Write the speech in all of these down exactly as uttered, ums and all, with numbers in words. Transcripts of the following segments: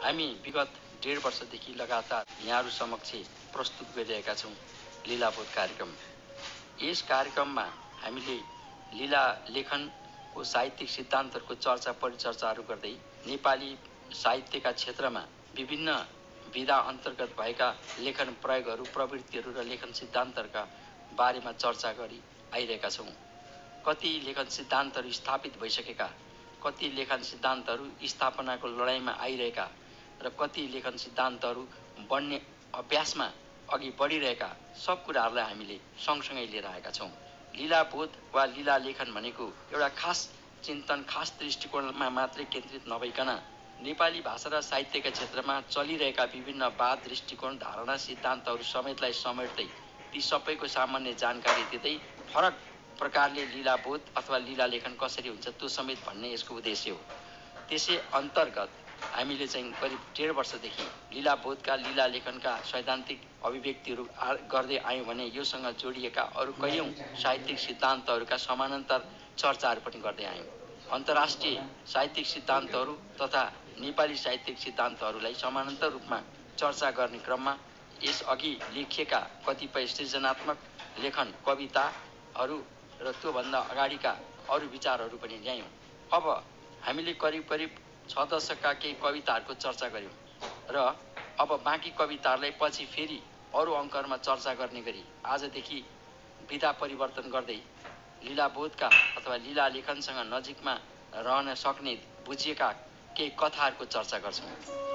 हामी विगत डेढ वर्षदेखि लगातार यहाँहरू समक्ष प्रस्तुत गरिरहेका छौँ लीलाबोध कार्यक्रम। यस कार्यक्रममा हामीले लीला लेखनको साहित्यिक सिद्धान्तहरूको चर्चा परिचर्चाहरू गर्दै नेपाली साहित्यका क्षेत्रमा विभिन्न विधा अन्तर्गत भएका लेखन प्रयोगहरू, प्रवृत्तिहरू र लेखन सिद्धान्तहरूका बारेमा चर्चा गरी आइरहेका छौँ। कति लेखन सिद्धान्तहरू स्थापित भइसकेका, कति लेखन सिद्धान्तहरू स्थापनाको लडाइँमा आइरहेका र कति लेखन सिद्धान्तहरू बन्ने अभ्यासमा अघि बढिरहेका सब कुराहरूलाई हामीले सँगसँगै लिएर आएका छौँ। लीलाबोध वा लीला लेखन भनेको एउटा खास चिन्तन, खास दृष्टिकोणमा मात्रै केन्द्रित नभइकन नेपाली भाषा र साहित्यका क्षेत्रमा चलिरहेका विभिन्न वाद, दृष्टिकोण, धारणा, सिद्धान्तहरू समेतलाई समेट्दै ती सबैको सामान्य जानकारी दिँदै फरक प्रकारले लीलाबोध अथवा लीला लेखन कसरी हुन्छ त्यो समेत भन्ने यसको उद्देश्य हो। त्यसै अन्तर्गत हामीले चाहिँ करिब डेढ वर्षदेखि लीलाबोधका, लीला लेखनका सैद्धान्तिक अभिव्यक्तिहरू गर्दै आयौँ भने योसँग जोडिएका अरू कैयौँ साहित्यिक सिद्धान्तहरूका समानान्तर चर्चाहरू पनि गर्दै आयौँ। अन्तर्राष्ट्रिय साहित्यिक सिद्धान्तहरू तथा नेपाली साहित्यिक सिद्धान्तहरूलाई समानान्तर रूपमा चर्चा गर्ने क्रममा यसअघि लेखिएका कतिपय सृजनात्मक लेखन, कविताहरू र त्योभन्दा अगाडिका अरू विचारहरू पनि ल्यायौँ। अब हामीले करिब करिब छ दशकका केही कविताहरूको चर्चा गऱ्यौँ र अब बाँकी कविताहरूलाई पछि फेरि अरू अङ्कहरूमा चर्चा गर्ने गरी आजदेखि विधा परिवर्तन गर्दै लीलाबोधका अथवा लीला लेखनसँग नजिकमा रहन सक्ने बुझिएका केही कथाहरूको चर्चा गर्छौँ।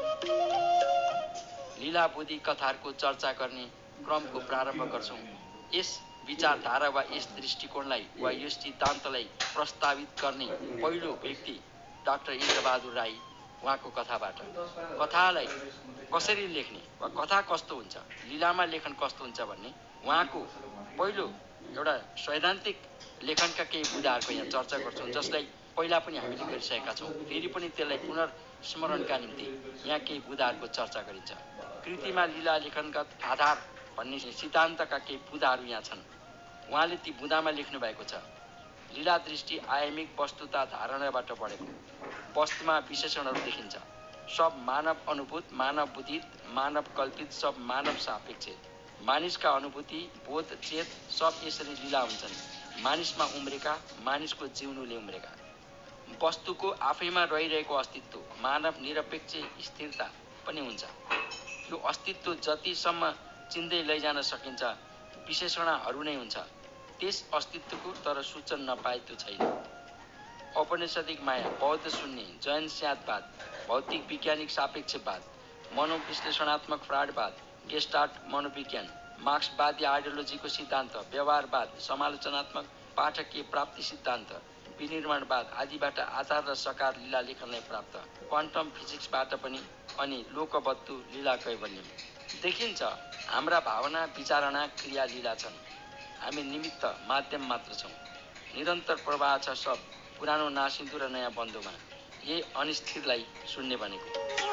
लीलाबोधी कथाहरूको चर्चा गर्ने क्रमको प्रारम्भ गर्छौँ। यस विचारधारा वा यस दृष्टिकोणलाई वा यस सिद्धान्तलाई प्रस्तावित गर्ने पहिलो व्यक्ति डाक्टर इन्द्रबहादुर राई, उहाँको कथाबाट। कथालाई कसरी लेख्ने वा कथा कस्तो हुन्छ, लीलामा लेखन कस्तो हुन्छ भन्ने उहाँको पहिलो एउटा सैद्धान्तिक लेखनका केही बुदाहरूको यहाँ चर्चा गर्छौँ, जसलाई पहिला पनि हामीले गरिसकेका छौँ। फेरि पनि त्यसलाई पुनर्स्मरणका निम्ति यहाँ केही बुदाहरूको चर्चा गरिन्छ। कृतिमा लीला लेखनगत आधार भन्ने सिद्धान्तका केही बुदाहरू यहाँ छन्। उहाँले ती बुदामा लेख्नु भएको छ। लीला दृष्टि आयामिक वस्तुता धारणाबाट बढेको, वस्तुमा विशेषणहरू देखिन्छ। सब मानव अनुभूत, मानव बुद्धित, मानव कल्पित, सब मानव सापेक्षित। मानिसका अनुभूति, बोध, चेत सब यसरी लीला हुन्छन्। मानिसमा उम्रेका, मानिसको जिउनुले उम्रेका। वस्तुको आफैमा रहिरहेको अस्तित्व, मानव निरपेक्ष स्थिरता पनि हुन्छ। यो अस्तित्व जतिसम्म चिन्दै लैजान सकिन्छ विशेषणहरू नै हुन्छ। त्यस अस्तित्वको तर सूचन नपाए त्यो छैन। औपनिषदिक माया, बौद्ध शून्य, जैन स्यादवाद, भौतिक वैज्ञानिक सापेक्षवाद, मनोविश्लेषणात्मक फ्राडवाद, गेस्टार्ट मनोविज्ञान, मार्क्सवादी आइडियोलोजीको सिद्धान्त, व्यवहारवाद, समालोचनात्मक पाठकीय प्राप्ति सिद्धान्त, विनिर्माणवाद आदिबाट आधार र सकार लीला लेखनलाई प्राप्त। क्वान्टम फिजिक्सबाट पनि अनि लोकवस्तु लीला कैवल्यम देखिन्छ। हाम्रा भावना, विचारणा, क्रिया लीला छन्। हामी निमित्त माध्यम मात्र छौँ। निरन्तर प्रवाह छ सब पुरानो नासिन्दो र नयाँ बन्धुमा। यही अनिस्थिरलाई शून्य भनेको।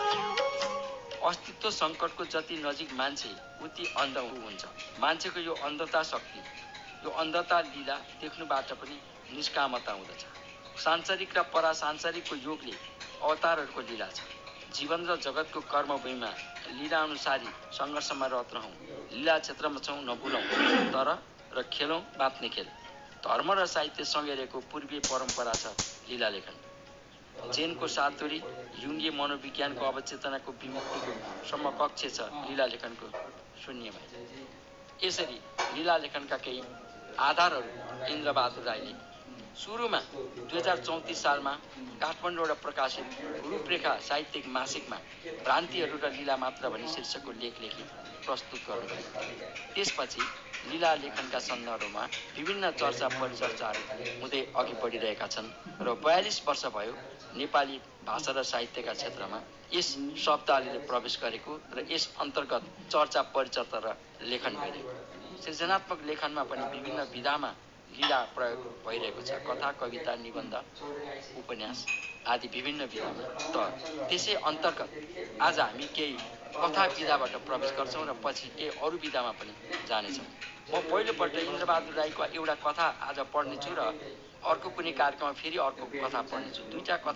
अस्तित्व सङ्कटको जति नजिक मान्छे उति अन्ध हुन्छ। मान्छेको यो अन्धता शक्ति, यो अन्धता लीला देख्नुबाट पनि निष्कामता हुँदछ। सांसारिक र परासांसारिकको योगले अवतारहरूको लीला छ। जीवन र जगतको कर्मभूमिमा लीला अनुसारी सङ्घर्षमा रत रहौँ। लीला क्षेत्रमा छौँ नभुलौँ, तर र खेलौँ बाँच्ने खेल। धर्म र साहित्य सँगै पूर्वीय परम्परा छ लीला लेखन। चेनको सातुरी, युङ्गे मनोविज्ञानको अवचेतनाको विमुक्तिको समकक्ष छ लीला लेखनको शून्यमा। यसरी लीला लेखनका केही आधारहरू इन्द्रबहादुर राईले सुरुमा दुई हजार चौतिस सालमा काठमाडौँबाट प्रकाशित रूपरेखा साहित्यिक मासिकमा भ्रान्तिहरू र लीला मात्र भनी शीर्षकको लेख लेखी प्रस्तुत गर्नुभयो। त्यसपछि लीला लेखनका सन्दर्भमा विभिन्न चर्चा परिचर्चाहरू हुँदै अघि बढिरहेका छन् र बयालिस वर्ष भयो नेपाली भाषा र साहित्यका क्षेत्रमा यस शब्दावलीले प्रवेश गरेको र यस अन्तर्गत चर्चा परिचर्चा र लेखन भइरहेको। सृजनात्मक लेखनमा पनि विभिन्न विधामा लीला प्रयोग भइरहेको छ। कथा, कविता, निबन्ध, उपन्यास आदि विभिन्न विधामा। त त्यसै अन्तर्गत आज हामी केही कथा विधाबाट प्रवेश गर्छौँ र पछि केही अरू विधामा पनि जानेछौँ। म पहिलोपल्ट इन्द्रबहादुर राईको एउटा कथा आज पढ्नेछु र अर्को कुनै कार्यक्रममा फेरि अर्को कथा पढ्नेछु। दुईटा कथा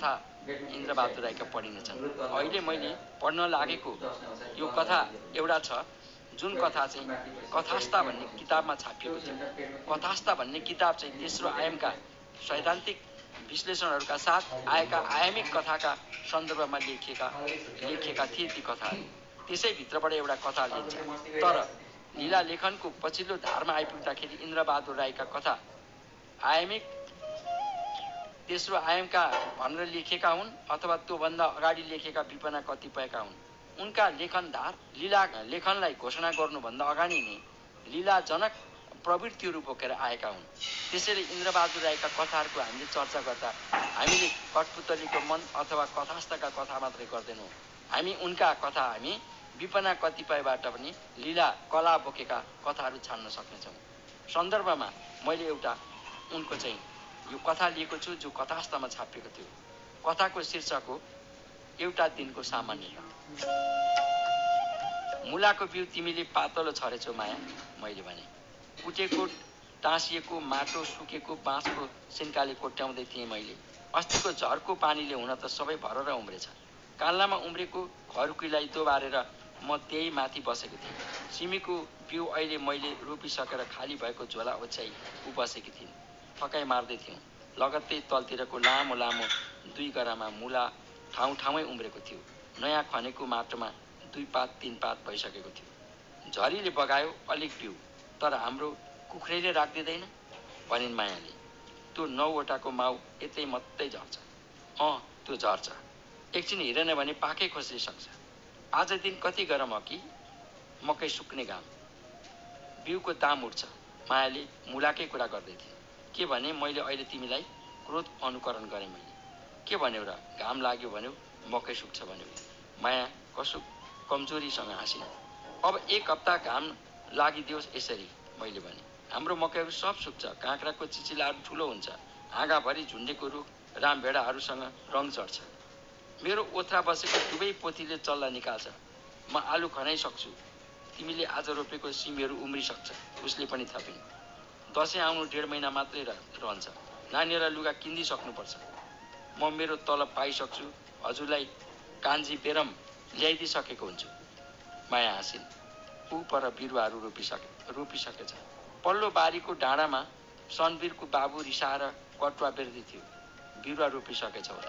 इन्द्रबहादुर राईका पढिनेछन्। अहिले मैले पढ्न लागेको यो कथा एउटा छ, जुन कथा चाहिँ कथास्था भन्ने किताबमा छापिएको थियो। कथास्था भन्ने किताब चाहिँ तेस्रो आयामका सैद्धान्तिक विश्लेषणहरूका साथ आएका आयामिक कथाका सन्दर्भमा लेखिएका लेखिएका थिए ती कथाहरू। त्यसैभित्रबाट एउटा कथा लिन्छ। तर लीला लेखनको पछिल्लो धारमा आइपुग्दाखेरि इन्द्रबहादुर राईका कथा आयामिक तेस्रो आयामका भनेर लेखेका हुन् अथवा त्योभन्दा अगाडि लेखेका विपना कतिपयका हुन्। उनका लेखनधार लीला लेखनलाई घोषणा गर्नुभन्दा अगाडि नै लीलाजनक प्रवृत्तिहरू बोकेर आएका हुन्। त्यसैले इन्द्रबहादुर राईका कथाहरूको हामीले चर्चा गर्दा हामीले कठपुतलीको मन अथवा कथास्थका कथा मात्रै गर्दैनौँ। हामी उनका कथा हामी विपना कतिपयबाट पनि लीला कला बोकेका कथाहरू छान्न सक्नेछौँ। सन्दर्भमा मैले एउटा उनको चाहिँ यो कथा लिएको छु, जो कथास्थमा छापिएको थियो। कथाको शीर्षक हो एउटा दिनको सामान्य। मुलाको बिउ तिमीले पातलो छरेछौ माया, मैले भने। कुटेको टाँसिएको माटो सुकेको बाँसको सिन्काले कोट्याउँदै थिएँ मैले। अस्तिको झरको पानीले हुन त सबै भरेर उम्रेछ। कान्लामा उम्रेको घरकुईलाई दोबारेर म त्यही माथि बसेको थिएँ। सिमीको बिउ अहिले मैले रोपिसकेर खाली भएको झोला ओछ्याई ऊ बसेकी थिइन्। थकाइ मार्दै थियौँ। लगत्तै तलतिरको लामो लामो दुई गरामा मुला ठाउँ ठाउँमै उम्रेको थियो। नयाँ खनेको माटोमा दुई पात तीन पात भइसकेको थियो। झरीले बगायो अलिक बिउ, तर हाम्रो कुखुरैले राखिदिँदैन भनिन् मायाले। त्यो नौवटाको माउ यतै मत्तै झर्छ। अँ त्यो झर्छ। एकछिन हेरेन भने पाकै खोज्न सक्छ। आज दिन कति गरम हो कि मकै सुक्ने घाम। बिउको दाम उठ्छ। मायाले मुलाकै कुरा गर्दै थिए। के भने मैले अहिले तिमीलाई क्रोध अनुकरण गरेँ मैले। के भन्यौ र? घाम लाग्यो भन्यौ, मकै सुक्छ भन्यौ। माया कसो कमजोरीसँग हाँसिन्। अब एक हप्ता घाम लागिदियोस् यसरी, मैले भने। हाम्रो मकैहरू सब सुक्छ। काँक्राको चिचिलाहरू ठुलो हुन्छ। आँगाभरि झुन्डेको रुख रामभेडाहरूसँग रङ चढ्छ। मेरो ओथ्रा बसेको दुवै पोथीले चल्ला निकाल्छ। म आलु खनाइसक्छु। तिमीले आज रोपेको सिमीहरू उम्रिसक्छ, उसले पनि थपिन्। दसैँ आउनु डेढ महिना मात्रै रहन्छ। नानीहरूलाई लुगा किनिदिइसक्नुपर्छ। म मेरो तलब पाइसक्छु, हजुरलाई कान्जी बेरम ल्याइदिइसकेको हुन्छु। माया हाँसिन्। ऊ पर बिरुवाहरू रोपिसके रोपिसकेछ। पल्लो बारीको डाँडामा सनवीरको बाबु रिसाएर कटुवा बेर्दै थियो। बिरुवा रोपिसकेछ होला।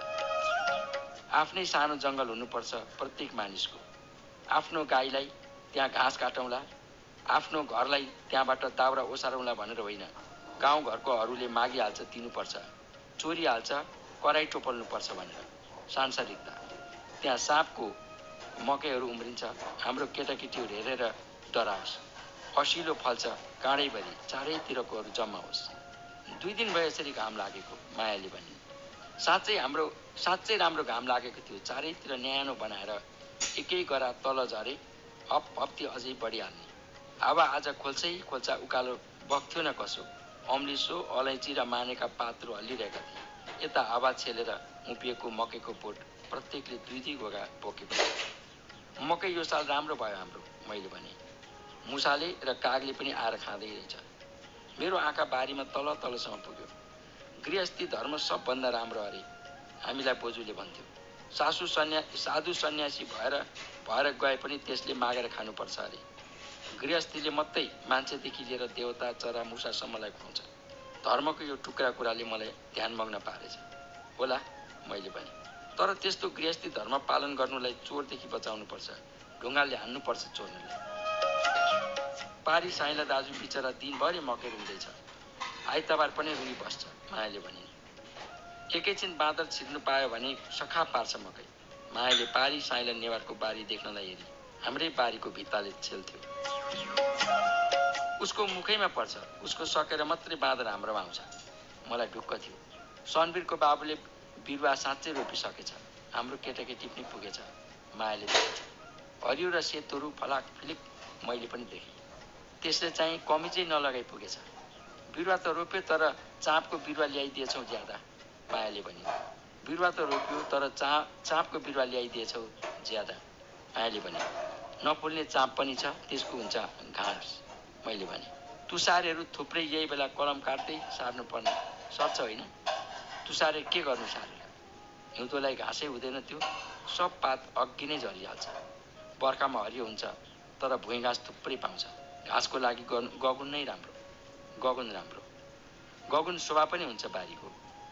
आफ्नै सानो जङ्गल हुनुपर्छ प्रत्येक मानिसको। आफ्नो गाईलाई त्यहाँ घाँस काटौँला, आफ्नो घरलाई त्यहाँबाट दाउरा ओसारौँला भनेर होइन। गाउँघरकोहरूले मागिहाल्छ दिनुपर्छ, चोरिहाल्छ कराई टोपल्नुपर्छ भनेर सांसारिकता। त्यहाँ साँपको मकैहरू उम्रिन्छ। हाम्रो केटाकेटीहरू हेरेर डराओस्। असिलो फल्छ काँडैभरि, चारैतिरकोहरू जम्मा होस्। दुई दिन भयो यसरी घाम लागेको, मायाले भनिन्। साँच्चै हाम्रो साँच्चै राम्रो घाम लागेको थियो। चारैतिर न्यानो बनाएर एकै गरा तल झरे हप हप्ती अझै बढिहाल्ने। हावा आज खोल्छै खोल्छा उकालो बग्थ्यो न कसो। अम्लिसो अलैँची र मानेका पातहरू हल्लिरहेका थिए। यता हावा छेलेर उभिएको मकैको बोट प्रत्येकले दुई दुई गोगा बोकेको थियो। मकै यो साल राम्रो भयो हाम्रो, मैले भने। मुसाले र कागले पनि आएर खाँदै रहेछ। मेरो आँखा बारीमा तल तलसम्म पुग्यो। गृहस्थी धर्म सबभन्दा राम्रो अरे, हामीलाई बोजूले भन्थ्यो। सासु सन्या साधु सन्यासी भएर भएर गए पनि त्यसले मागेर खानुपर्छ अरे। गृहस्थीले मात्रै मान्छेदेखि लिएर देवता चरा मुसासम्मलाई खुवाउँछ। धर्मको यो टुक्रा कुराले मलाई ध्यानमग्न पारेछ होला, मैले भने। तर त्यस्तो गृहस्थी धर्म पालन गर्नुलाई चोरदेखि बचाउनुपर्छ, ढुङ्गाले हान्नुपर्छ चोर्नेलाई। पारी साइला दाजु बिचरा दिनभरि मकै रुँदैछ। आइतबार पनि रुई बस्छ, मायाले भनिन्। एकैछिन बाँदर छिर्नु पायो भने सखा पार्छ मकै। मायाले पारी साइला नेवारको बारी देख्नलाई हेरी। हाम्रै बारीको भित्ताले छेल्थ्यो। उसको मुखैमा पर्छ। उसको सकेर मात्रै बाँदर हाम्रोमा आउँछ। मलाई ढुक्क थियो। सनवीरको बाबुले बिरुवा साँच्चै रोपिसकेछ। हाम्रो केटाकेटी पनि पुगेछ, मायाले देखेछ। हरियो र सेतोहरू फलाक फिलिक मैले पनि देखेँ। त्यसले चाहिँ कमिजै नलगाइ पुगेछ। बिरुवा त रोप्यो तर चाँपको बिरुवा ल्याइदिएछौ ज्यादा, मायाले भनिन्। बिरुवा त रोप्यो तर चा चाँपको बिरुवा ल्याइदिएछौ ज्यादा, मायाले भनिन्। नफुल्ने चाँप पनि छ, त्यसको हुन्छ घाँस, मैले भने। तुसारेहरू थुप्रै यही बेला कलम काट्दै सार्नु पर्ने सर्छ होइन। तुसारे के गर्नु सारेर? हिउँदोलाई घाँसै हुँदैन त्यो, सब पात अघि नै झरिहाल्छ। बर्खामा हरियो हुन्छ तर भुइँ घाँस थुप्रै पाउँछ। घाँसको लागि गगुन नै राम्रो, गगुन राम्रो। गगुन शोभा पनि हुन्छ बारीको।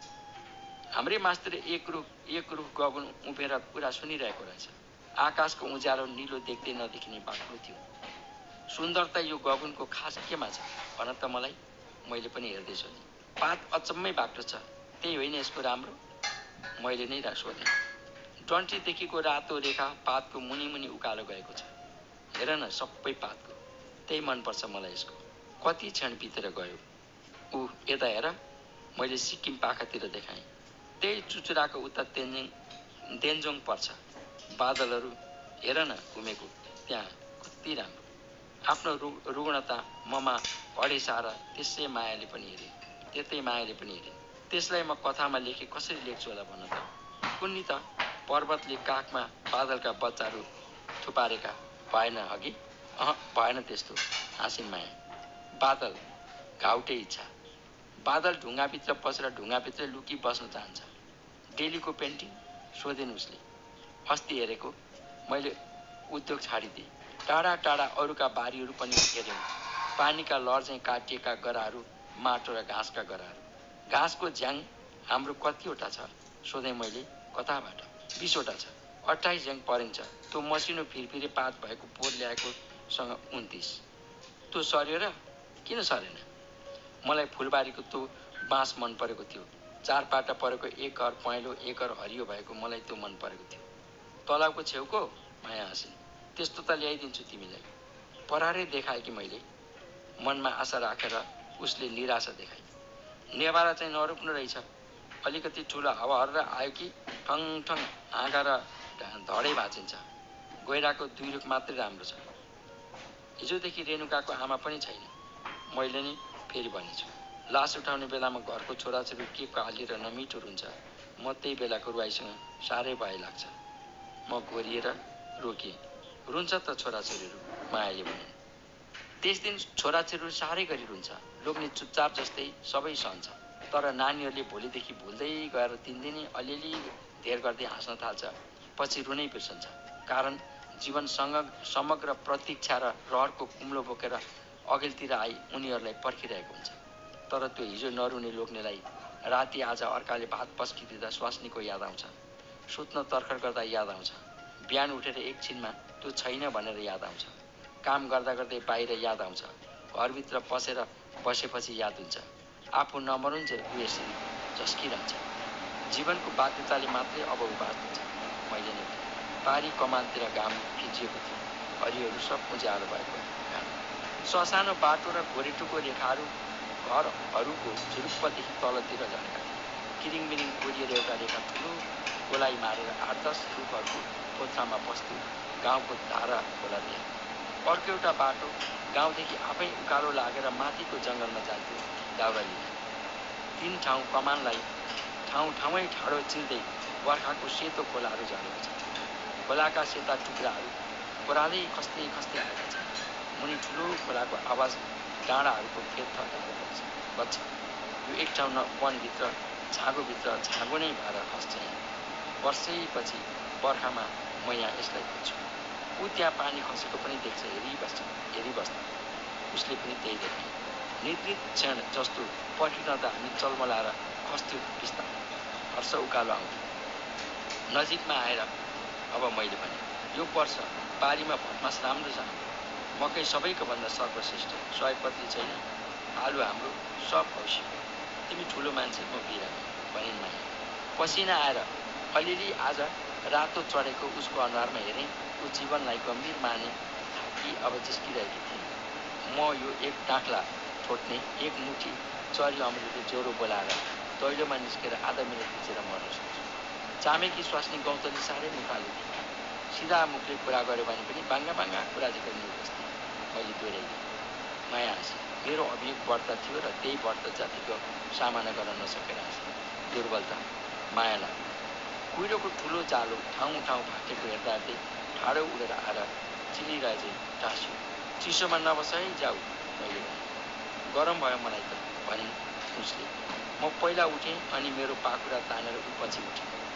हाम्रै मास्टर एक रुख एक रुख गगुन उभिएर कुरा सुनिरहेको रहेछ। आकाशको उज्यालो निलो देख्दै नदेखिने बाक्लो थियो। सुन्दरता यो गगुनको खास केमा छ भन त मलाई? मैले पनि हेर्दै सोधेँ। पात अचम्मै बाक्लो छ, त्यही होइन यसको राम्रो? मैले नै सोधेँ। डन्ठीदेखिको रातो रेखा पातको मुनि मुनि उकालो गएको छ। हेर न, सबै पातको। त्यही मनपर्छ मलाई यसको। कति क्षण बितेर गयो। ऊ यता हेर, मैले सिक्किम पाखातिर देखाएँ। त्यही चुचुराको उता तेन्जिङ देन्जोङ पर्छ। बादलहरू हेर न घुमेको, त्यहाँ कति राम्रो। आफ्नो रु रुग्णता ममा अडे सारा त्यसै मायाले पनि हेरेँ, त्यतै मायाले पनि हेरेँ। त्यसलाई म कथामा लेखेँ कसरी लेख्छु होला भन त? कुन्नी त पर्वतले काखमा बादलका बच्चाहरू थुपारेका भएन अघि? अह भएन त्यस्तो, हाँसिन् माया। बादल घाउटे इच्छा। बादल ढुङ्गाभित्र बसेर ढुङ्गाभित्रै लुकी बस्न चाहन्छ। डेलीको पेन्टिङ? सोधेन उसले। अस्ति हेरेको। मैले उद्योग छाडिदिएँ। टाढा टाढा अरूका बारीहरू पनि हेऱ्यौँ। पानीका लहर काटिएका गराहरू, माटो र घाँसका गराहरू। घाँसको झ्याङ हाम्रो कतिवटा छ? सोधेँ मैले। कताबाट? बिसवटा छ। अट्ठाइस झ्याङ परिन्छ। त्यो मसिनो फिरफिरे पात भएको पोहोर ल्याएकोसँग उन्तिस। त्यो सर्यो र? किन सरेन? मलाई फुलबारीको त्यो बाँस मन परेको थियो। चार पाटा परेको एक घर पहेँलो एक घर हरियो भएको मलाई त्यो मन परेको थियो। तलाउको छेउको? माया हाँसिन्। त्यस्तो त ल्याइदिन्छु तिमीलाई। परारै देखाएँ कि मैले। मनमा आशा राखेर उसले निराशा देखाई। नेभारा चाहिँ नरोप्नु रहेछ। अलिकति ठुलो हावा हरेर आयो कि ठङ ठङ हाँगा र धडै भाँचिन्छ। गैराको दुई रुख मात्रै राम्रो छ। हिजोदेखि रेणुकाको आमा पनि छैन। मैले नि फेरि भनेछु। लास उठाउने बेलामा घरको छोराछोरी के कालिएर नमिठो रुन्छ, म त्यही बेलाको रुवाईसँग साह्रै भए लाग्छ। म घोरिएर रोकेँ। रुन्छ त छोराछोरीहरू, मायाले भने। त्यस दिन छोराछोरीहरू साह्रै गरी रुन्छ। लोग्ने चुपचाप जस्तै सबै सहन्छ। तर नानीहरूले भोलिदेखि भुल्दै गएर दिनदिनै अलिअलि धेर गर्दै हाँस्न थाल्छ, पछि रुनै बिर्सन्छ। कारण जीवनसँग समग्र प्रतीक्षा र रहरको कुम्लो बोकेर अघिल्तिर आई उनीहरूलाई पर्खिरहेको हुन्छ। तर त्यो हिजो नरुने लोग्नेलाई राति आज अर्काले भात पस्किदिँदा स्वास्नीको याद आउँछ। सुत्न तर्खर गर्दा याद आउँछ। बिहान उठेर एकछिनमा त्यो छैन भनेर याद आउँछ। काम गर्दा गर्दै बाहिर याद आउँछ। घरभित्र पसेर बसेपछि याद हुन्छ। आफू नमरुन्जेल ऊ यसरी झस्किरहन्छ। जीवनको बाध्यताले मात्रै अब ऊ बाँच्दछ। मैले नै पारी कमानतिर घाम फिजिएको थियो। हरियोहरू सब उज्यालो भएको घाम। ससानो बाटो र गोरेटोको रेखाहरू घरहरूको झुरुप्पदेखि तलतिर झरेका थिए। किरिङमिरिङ कोरिएर एउटा रेखा ठुलो गोलाइ मारेर आठ दस रुखहरूको पोथ्रामा बस्थ्यो। गाउँको धारा खोला त्यहाँ। अर्को एउटा बाटो गाउँदेखि आफै उकालो लागेर माथिको जङ्गलमा जान्थ्यो दाउरा लिन। तीन ठाउँ कमानलाई ठाउँ ठाउँै ठाडो चिर्दै बर्खाको सेतो खोलाहरू झरेका छन्। खोलाका सेता टुक्राहरू खोलालै खस्दै खस्दै आएका छन्। मुनि ठुलो खोलाको आवाज डाँडाहरूको फेद थर्काएर बज्छ। यो एक ठाउँ वनभित्र छाँगोभित्र छाँगो नै भएर खस्छ। यहाँ वर्षैपछि बर्खामा म यहाँ यसलाई खोज्छु। ऊ त्यहाँ पानी खसेको पनि देख्छ, हेरिबस्छ हेरिबस्छ उसले पनि त्यही देखे। निद्रित क्षण जस्तो पर्खिरहँदा हामी चलमलाएर खस्थ्यौँ बिस्तारै। हर्ष उकालो आउँथ्यो। नजिकमा आएर अब मैले भने, यो वर्ष बारीमा भटमास राम्रो छ। मकै सबैको भन्दा सर्वश्रेष्ठ। सयपत्री छैन, आलु हाम्रो सब औँसी। तिमी ठुलो मान्छे, म बिरामी भनिन् माया। पसिना आएर अलिअलि आज रातो चढेको उसको अनुहारमा हेरेँ। ऊ जीवनलाई गम्भीर माने कि अब जिस्किरहेकी थिए। म यो एक डाँख्ला ठोट्ने एक मुठी चरी अमृतले ज्वरो बोलाएर दैलोमा निस्केर आधा मिनट भिजेर मर्न सक्छु। चामेकी स्वास्नी गौतली साह्रै मुखाले थिए। सिधा मुखले कुरा गर्यो भने पनि बाङ्गा बाङ्गा कुरा जिकर निर्बस्थे। मैले दोहोऱ्याइदिएँ। माया हाँसी। मेरो अभियोग बढ्ता थियो र त्यही बढ्ता जातिको सामना गर्न नसकेर हाँसी। दुर्बलता माया लाग्यो। कुहिरोको ठुलो जालो ठाउँ ठाउँ फाटेको हेर्दा हेर्दै ठाडो उडेर आएर चिलिरहेछ टाँस्यो। चिसोमा नबस है जाऊ, मैले भने। गरम भयो मलाई त भनिन् उसले। म पहिला उठेँ अनि मेरो पाखुरा तानेर ऊ पछि उठेँ।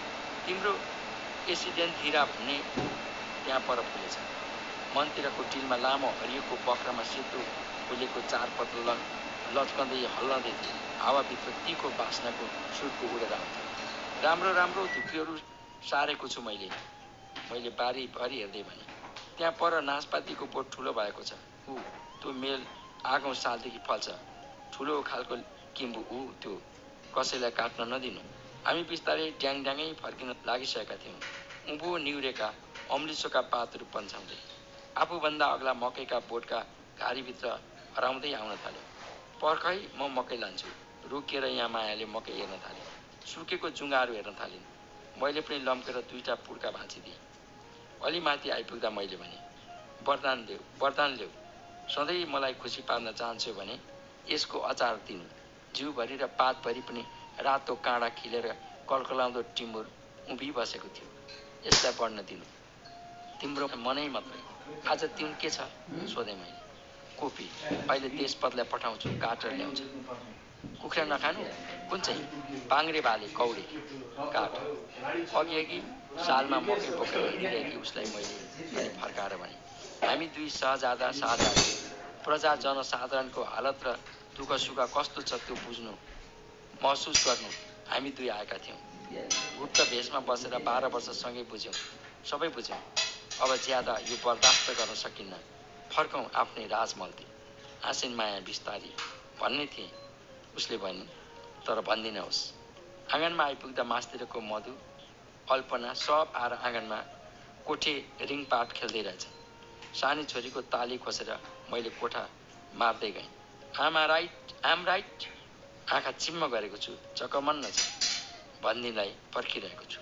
तिम्रो एसिडेन्ट धिरा भन्ने त्यहाँ पर फुलेछ। मनतिरको टिलमा लामो हरियोको बख्रामा सेतो फुलेको चारपत्र ल लचकँदै हल्लाउँदै थिए। हावाभित्र तीखो बास्नाको सुटको उडेर आउँथ्यो। राम्रो राम्रो धुप्पीहरू सारेको छु मैले मैले बारीभरि हेर्दै भने। त्यहाँ पर नासपातीको बोट ठुलो भएको छ। ऊ त्यो मेल आगौँ सालदेखि फल्छ। ठुलो खालको किम्बु ऊ त्यो कसैलाई काट्न नदिनु। हामी बिस्तारै ड्याङ ड्याङै फर्किन लागिसकेका थियौँ। उँभो निहुरेका अम्लिसोका पातहरू पन्छाउँदै। आफूभन्दा अग्ला मकैका बोटका घारीभित्र हराउँदै आउन थाल्यो। पर्खै म मकै लान्छु। रोकिएर यहाँ मायाले मकै हेर्न थाले। सुकेको जुङ्गाहरू हेर्न थालिन्। मैले पनि लम्केर दुईटा पुड्का भाँचिदिएँ। अलि माथि आइपुग्दा मैले भने, वरदान देऊ वरदान ल्याऊ। सधैँ मलाई खुसी पार्न चाहन्छु भने यसको अचार दिनु। जिउभरि र पातभरि पनि रातो काँडा खिलेर कलकलाउँदो टिमुर उभिबसेको थियो। यसलाई बढ्न दिनु। तिम्रो मनै मात्रै। आज तिउन के छ सोधेँ मैले। कोपी। अहिले देशपतलाई पठाउँछु, काटेर ल्याउँछ। कुखुरा नखानु? कुन चाहिँ? बाङ्रे भाले कौडे काट। अघि अघि सालमा मकै बोकेर हिँडिरहेकी उसलाई मैले पनि फर्काएर भने, हामी दुई सहजादा सहजादी प्रजा जनसाधारणको हालत र दुःख सुख कस्तो छ त्यो बुझ्नु महसुस गर्नु हामी दुई आएका थियौँ। गुप्त भेषमा बसेर बाह्र वर्षसँगै बुझ्यौँ, सबै बुझ्यौँ। अब ज्यादा यो बर्दास्त गर्न सकिन्न। फर्कौँ आफ्नै राजमलती। आसिन माया बिस्तारी भन्ने थिएँ। उसले भनिन्, तर भन्दिनहोस्। आँगनमा आइपुग्दा मास्तिरको मधु अल्पना सब आएर आँगनमा कोठे रिङपाट खेल्दै रहेछ। सानी छोरीको ताली खोसेर मैले कोठा मार्दै गएँ। आमा राइट आम राइट। आँखा चिम्म गरेको छु, चकमन्न छ। भन्दिनलाई पर्खिरहेको छु।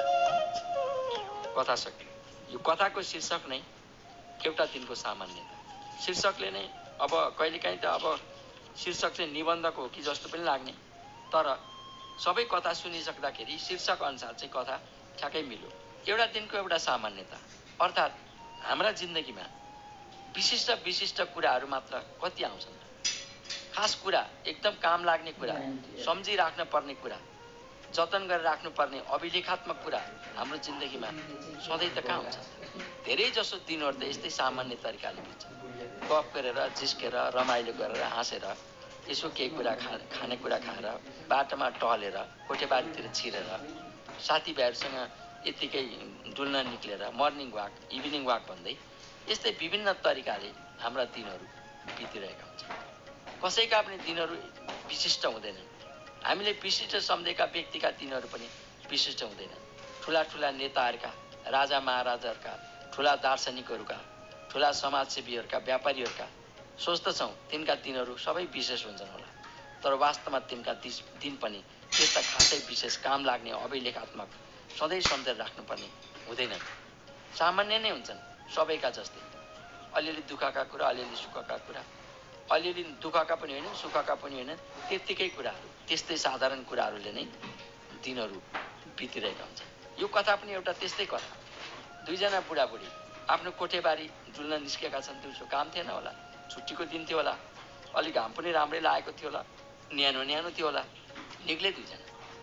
कथा सक्यो। यो कथाको शीर्षक नै एउटा दिनको सामान्यता। शीर्षकले नै अब कहिलेकाहीँ त अब शीर्षक चाहिँ निबन्धको हो कि जस्तो पनि लाग्ने। तर सबै कथा सुनिसक्दाखेरि शीर्षक अनुसार चाहिँ कथा ठ्याक्कै मिल्यो। एउटा दिनको एउटा सामान्यता अर्थात् हाम्रा जिन्दगीमा विशिष्ट विशिष्ट कुराहरू मात्र कति आउँछन्। खास कुरा, एकदम काम लाग्ने कुरा, सम्झिराख्न पर्ने कुरा, जतन गरेर राख्नुपर्ने अभिलेखात्मक कुरा हाम्रो जिन्दगीमा सधैँ त कहाँ हुन्छ। धेरै जसो दिनहरू त यस्तै सामान्य तरिकाले बित्छ। गफ गरेर, जिस्केर, रमाइलो गरेर, हाँसेर, यसो केही कुरा खा खानेकुरा खाएर, बाटोमा टहलेर, कोठेबारीतिर छिरेर, साथीभाइहरूसँग यत्तिकै डुल्न निक्लेर, मर्निङ वाक, इभिनिङ वाक भन्दै यस्तै विभिन्न तरिकाले हाम्रा दिनहरू बितिरहेका हुन्छन्। कसैका पनि दिनहरू विशिष्ट हुँदैनन्। हामीले विशिष्ट सम्झेका व्यक्तिका दिनहरू पनि विशिष्ट हुँदैनन्। ठुला ठुला नेताहरूका, राजा महाराजाहरूका, ठुला दार्शनिकहरूका, ठुला समाजसेवीहरूका, व्यापारीहरूका सोच्दछौँ तिनका दिनहरू सबै विशेष हुन्छन् होला। तर वास्तवमा तिनका दिन पनि त्यस्ता खासै विशेष काम लाग्ने अभिलेखात्मक सधैँ सम्झेर राख्नुपर्ने हुँदैनन्। सामान्य नै हुन्छन् सबैका जस्तै। अलिअलि दुःखका कुरा, अलिअलि सुखका कुरा, अलिअलि दुःखका पनि होइन, सुखका पनि होइन, त्यत्तिकै कुराहरू, त्यस्तै साधारण कुराहरूले नै दिनहरू बितिरहेका हुन्छन्। यो कथा पनि एउटा त्यस्तै कथा। दुईजना बुढाबुढी आफ्नो कोठेबारी डुल्न निस्केका छन्। दिउँसो काम थिएन होला, छुट्टीको दिन थियो होला, अलिक घाम पनि राम्रै लागेको थियो होला, न्यानो न्यानो थियो होला, निक्ले दुईजना।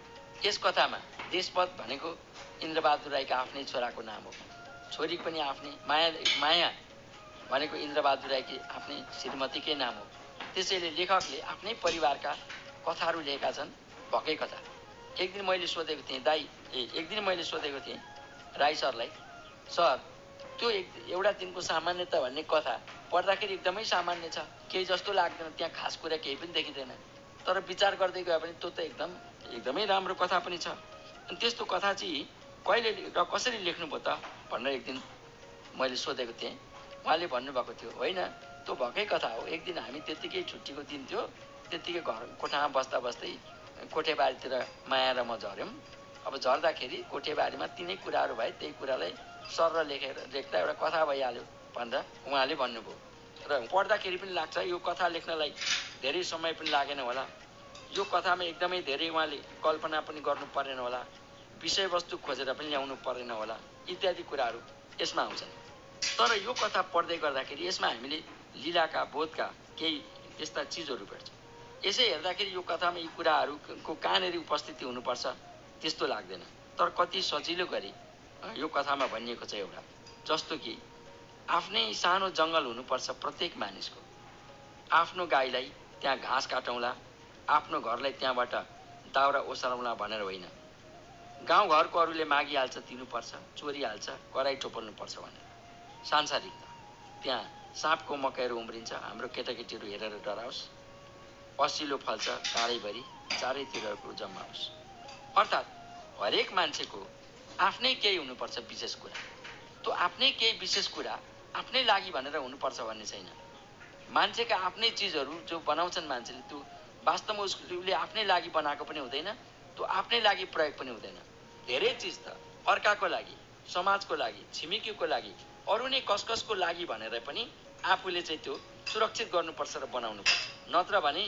यस कथामा देशपत भनेको इन्द्रबहादुर राईका आफ्नै छोराको नाम हो। छोरी पनि आफ्नै, माया माया भनेको इन्द्रबहादुर राईकी आफ्नै श्रीमतीकै नाम हो। त्यसैले लेखकले आफ्नै परिवारका कथाहरू लेखेका छन्, भकै कथा। एक दिन मैले सोधेको थिएँ दाई ए एक दिन मैले सोधेको थिएँ राई सरलाई, सर त्यो एक एउटा दिनको सामान्यता भन्ने कथा पढ्दाखेरि एकदमै सामान्य छ, केही जस्तो लाग्दैन, त्यहाँ खास कुरा केही पनि देखिँदैन। तर विचार गर्दै गयो भने त्यो त एकदम एकदमै राम्रो कथा पनि छ। अनि त्यस्तो कथा चाहिँ कहिले र कसरी लेख्नुभयो त भनेर एक दिन मैले सोधेको थिएँ। उहाँले भन्नुभएको थियो, होइन त्यो भएकै कथा हो। एक दिन हामी त्यत्तिकै छुट्टीको दिन थियो, त्यत्तिकै घर कोठामा बस्दा बस्दै कोठेबारीतिर माया र म झऱ्यौँ। अब झर्दाखेरि कोठेबारीमा तिनै कुराहरू भए, त्यही कुरालाई सर लेखेर लेख्दा एउटा कथा भइहाल्यो भनेर उहाँले भन्नुभयो। र पढ्दाखेरि पनि लाग्छ यो कथा लेख्नलाई धेरै समय पनि लागेन होला, यो कथामा एकदमै धेरै उहाँले कल्पना पनि गर्नु परेन होला, विषयवस्तु खोजेर पनि ल्याउनु परेन होला, इत्यादि कुराहरू यसमा आउँछन्। तर यो कथा पढ्दै गर्दाखेरि यसमा हामीले लीलाका, बोधका केही यस्ता चिजहरू भेट्छौँ। यसै हेर्दाखेरि यो कथामा यी कुराहरूको कहाँनिर उपस्थिति हुनुपर्छ त्यस्तो लाग्दैन। तर कति सजिलो गरी यो कथामा भनिएको छ एउटा, जस्तो कि आफ्नै सानो जङ्गल हुनुपर्छ प्रत्येक मानिसको। आफ्नो गाईलाई त्यहाँ घाँस काटौँला, आफ्नो घरलाई त्यहाँबाट दाउरा ओसारौँला भनेर होइन। गाउँघरको अरूले मागिहाल्छ दिनुपर्छ, चोरिहाल्छ कराई टोपल्नुपर्छ भनेर। सांसारिकता, त्यहाँ साँपको मकैहरू उम्रिन्छ, हाम्रो केटाकेटीहरू हेरेर डराओस्, असिलो फल्छ काँडैभरि, चारैतिरको जम्मा होस्। अर्थात् हरेक मान्छेको आफ्नै केही हुनुपर्छ विशेष कुरा। त्यो आफ्नै केही विशेष कुरा आफ्नै लागि भनेर हुनुपर्छ भन्ने छैन। मान्छेका आफ्नै चिजहरू जो बनाउँछन् मान्छेले, त्यो वास्तवमा उसले आफ्नै लागि बनाएको पनि हुँदैन, त्यो आफ्नै लागि प्रयोग पनि हुँदैन। धेरै चिज त अर्काको लागि, समाजको लागि, छिमेकीको लागि, अरू नै कसकसको लागि भनेर पनि आफूले चाहिँ त्यो सुरक्षित गर्नुपर्छ र बनाउनुपर्छ। नत्र भने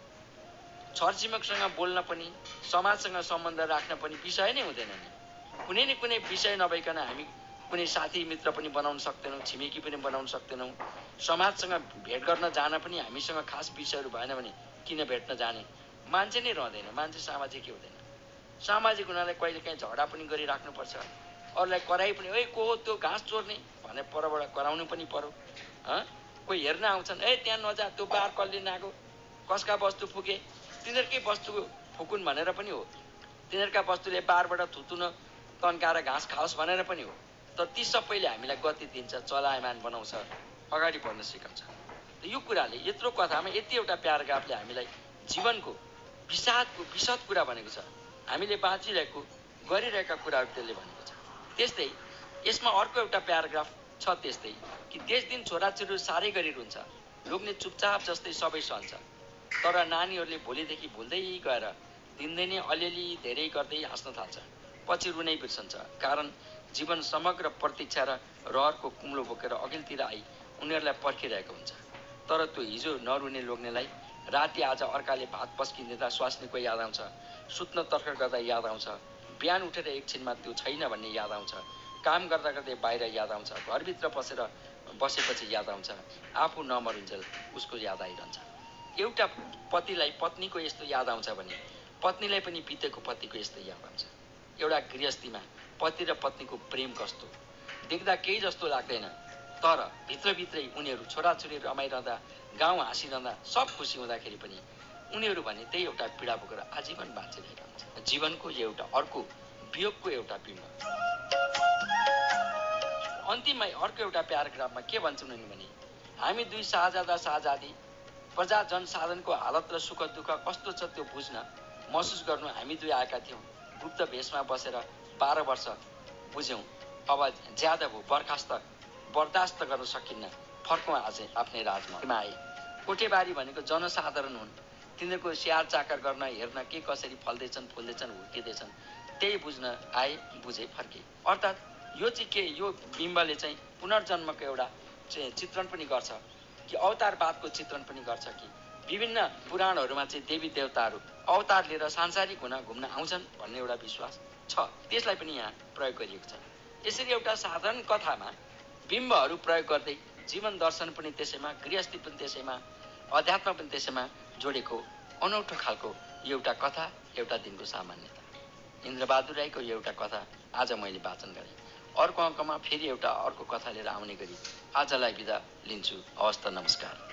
छरछिमेकसँग बोल्न पनि, समाजसँग सम्बन्ध राख्न पनि विषय नै हुँदैन नि। कुनै न कुनै विषय नभइकन हामी कुनै साथी मित्र पनि बनाउन सक्दैनौँ, छिमेकी पनि बनाउन सक्दैनौँ। समाजसँग भेट गर्न जान पनि हामीसँग खास विषयहरू भएन भने किन भेट्न जाने? मान्छे नै रहँदैन, मान्छे सामाजिकै हुँदैन। सामाजिक हुनाले कहिलेकाहीँ झगडा पनि गरिराख्नुपर्छ, अरूलाई कराई पनि, ए को हो त्यो घाँस चोर्ने भने परबाट कराउनु पनि पर्यो। कोही हेर्न आउँछन्, ए त्यहाँ नजा, त्यो बार कसले नागो, कसका वस्तु फुके, तिनीहरूकै वस्तु फुकुन् भनेर पनि हो। तिनीहरूका वस्तुले बारबाट थुतुन तन्काएर घाँस खाओस् भनेर पनि हो। तर ती सबैले हामीलाई गति दिन्छ, चलायमान बनाउँछ, अगाडि बढ्न सिकाउँछ। यो कुराले, यत्रो कथामा यति एउटा प्याराग्राफले हामीलाई जीवनको विषादको विशद कुरा भनेको छ। हामीले बाँचिरहेको गरिरहेका कुराहरू त्यसले भनेको छ। त्यस्तै यसमा अर्को एउटा प्याराग्राफ छ त्यस्तै कि त्यस दिन छोराछोरीहरू साह्रै गरी रुन्छ, लोग्ने चुपचाप जस्तै सबै सहन्छ, तर नानीहरूले भोलिदेखि भुल्दै गएर दिनदिनै अलिअलि धेरै गर्दै हाँस्न थाल्छ, पछि रुनै बिर्सन्छ। कारण जीवन समग्र प्रतीक्षा र रहरको कुम्लो बोकेर अघिल्तिर आई उनीहरूलाई पर्खिरहेको हुन्छ। तर त्यो हिजो नरुने लोग्नेलाई राति आज अर्काले भात पस्किँदा स्वास्नीको याद आउँछ, सुत्न तर्खर गर्दा याद आउँछ, बिहान उठेर एकछिनमा त्यो छैन भन्ने याद आउँछ, काम गर्दा गर्दै बाहिर याद आउँछ, घरभित्र बसेर बसेपछि याद आउँछ, आफू नमरुन्जेल उसको याद आइरहन्छ। एउटा पतिलाई पत्नीको यस्तो याद आउँछ भने पत्नीलाई पनि बितेको पतिको यस्तो याद आउँछ। एउटा गृहस्थीमा पति र पत्नीको प्रेम कस्तो देख्दा केही जस्तो लाग्दैन, तर भित्रभित्रै उनीहरू छोराछोरीहरू रमाइरहँदा, गाउँ हाँसिरहँदा, सब खुसी हुँदाखेरि पनि उनीहरू भने त्यही एउटा पीडा बोकेर आजीवन बाँचिरहेका हुन्छ। जीवनको यो एउटा अर्को वियोगको एउटा बिम्ब। अन्तिममा अर्को एउटा प्याराग्राफमा के भन्छौँ भने, हामी दुई शाहजादा शाहजादी प्रजा जनसाधनको हालत र सुख दुःख कस्तो छ त्यो बुझ्न महसुस गर्नु हामी दुई आएका थियौँ। गुप्त भेषमा बसेर बाह्र वर्ष बुझ्यौँ, अब ज्यादा भयो, बर्खास्त बर्दास्त गर्न सकिन्न, फर्कौँ आज आफ्नै राजमा आए। कोठेबारी भनेको जनसाधारण हुन्, तिनीहरूको स्याहार चाकर गर्न हेर्न के कसरी फल्दैछन् फुल्दैछन् हुर्किँदैछन् त्यही बुझ्न आए, बुझे फर्के। अर्थात् यो चाहिँ के, यो बिम्बले चाहिँ पुनर्जन्मको एउटा चाहिँ चित्रण पनि गर्छ कि अवतारवादको चित्रण पनि गर्छ कि विभिन्न पुराणहरूमा चाहिँ देवी देवताहरू अवतार लिएर सांसारिक हुन घुम्न आउँछन् भन्ने एउटा विश्वास छ, त्यसलाई पनि यहाँ प्रयोग गरिएको छ। यसरी एउटा साधारण कथामा बिम्बहरू प्रयोग गर्दै जीवन दर्शन पनि त्यसैमा, गृहस्थी पनि त्यसैमा, अध्यात्म पनि त्यसैमा जोडेको अनौठो खालको एउटा कथा, एउटा दिनको सामान्यता। इन्द्रबहादुर राईको एउटा कथा आज मैले वाचन गरेँ। अर्को अङ्कमा फेरि एउटा अर्को कथा लिएर आउने गरी आजलाई बिदा लिन्छु। हवस् त, नमस्कार।